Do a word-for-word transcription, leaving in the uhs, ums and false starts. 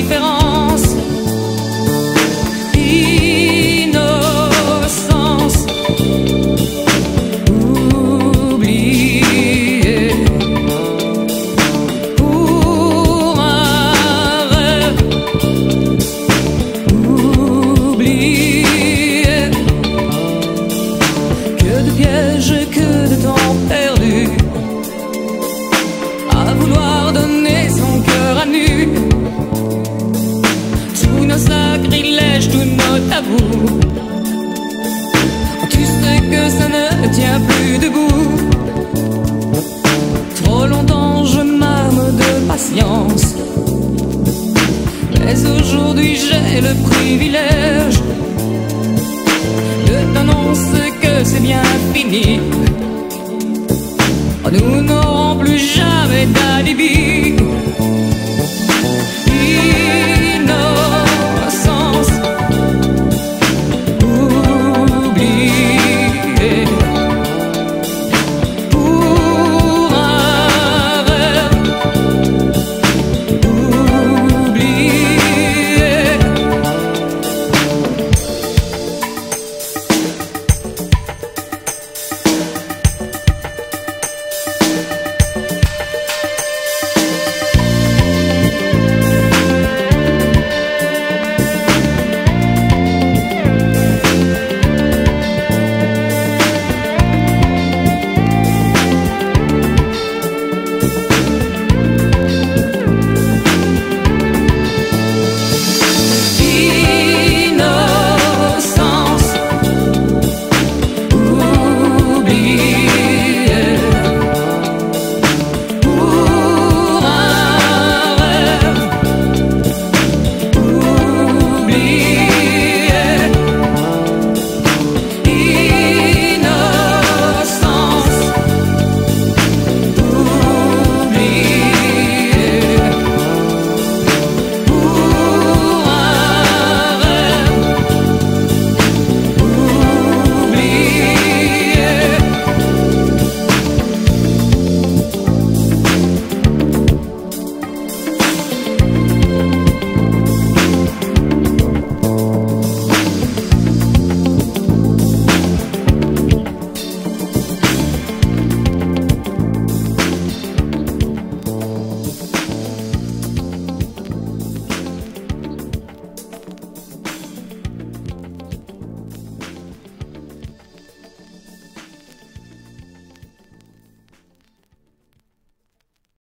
indifférence, innocence, oubliée pour un rêve, oubliée. Que de pièges, que de temps perdu, à vouloir donner son cœur à nu. Tous nos sacrilèges, tous nos tabous, tu sais que ça ne tient plus debout. Trop longtemps je m'arme de patience, mais aujourd'hui j'ai le privilège de t'annoncer que c'est bien fini.